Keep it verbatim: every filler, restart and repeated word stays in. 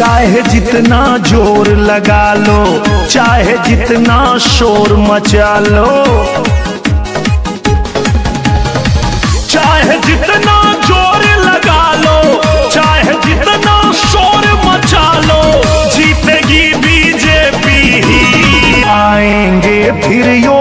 चाहे जितना जोर लगा लो, चाहे जितना शोर मचा लो, चाहे जितना जोर लगा लो, चाहे जितना शोर मचा लो, जीतेगी बीजेपी। आएंगे फिर यो